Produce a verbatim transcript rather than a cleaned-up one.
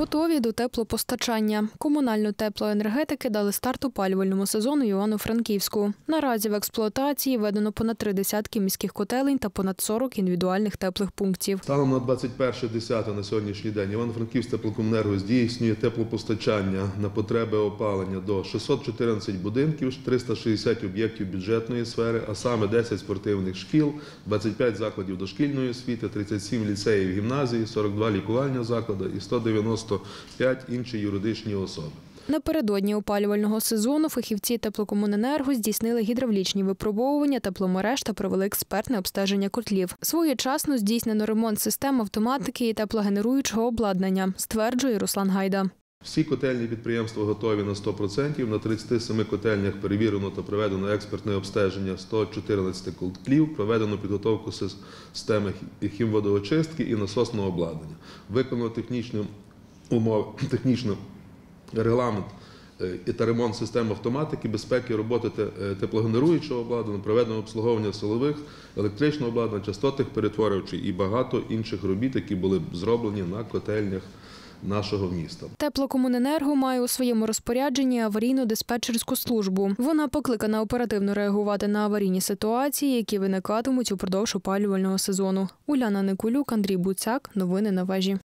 Готові до теплопостачання. Комунальну теплоенергетики дали старт опалювальному сезону Івано-Франківську. Наразі в експлуатації введено понад три десятки міських котелень та понад сорок індивідуальних теплих пунктів. Станом на двадцять перше десяте на сьогоднішній день Івано-Франківське теплокомуненерго здійснює теплопостачання на потреби опалення до шестисот чотирнадцяти будинків, триста шістдесят об'єктів бюджетної сфери, а саме десять спортивних шкіл, двадцять п'ять закладів дошкільної освіти, тридцять сім ліцеїв, гімназій, сорок два лікувальні заклади і сто дев'яносто п'ять інші юридичні особи. Напередодні опалювального сезону фахівці теплокомуненерго здійснили гідравлічні випробовування тепломереж та провели експертне обстеження котлів. Своєчасно здійснено ремонт систем автоматики і теплогенеруючого обладнання, стверджує Руслан Гайда. Всі котельні підприємства готові на сто відсотків. На тридцяти семи котельнях перевірено та проведено експертне обстеження sto чотирнадцяти котлів, проведено підготовку системи хімводоочистки і насосного обладнання. Виконано технічні умови, технічний регламент та ремонт систем автоматики, безпеки роботи теплогенеруючого обладнання, проведено обслуговування силових, електричного обладнання, частотних перетворювачів і багато інших робіт, які були зроблені на котельнях нашого міста. Теплокомуненерго має у своєму розпорядженні аварійно-диспетчерську службу. Вона покликана оперативно реагувати на аварійні ситуації, які виникатимуть упродовж опалювального сезону. Уляна Никулюк, Андрій Буцяк. Новини на вежі.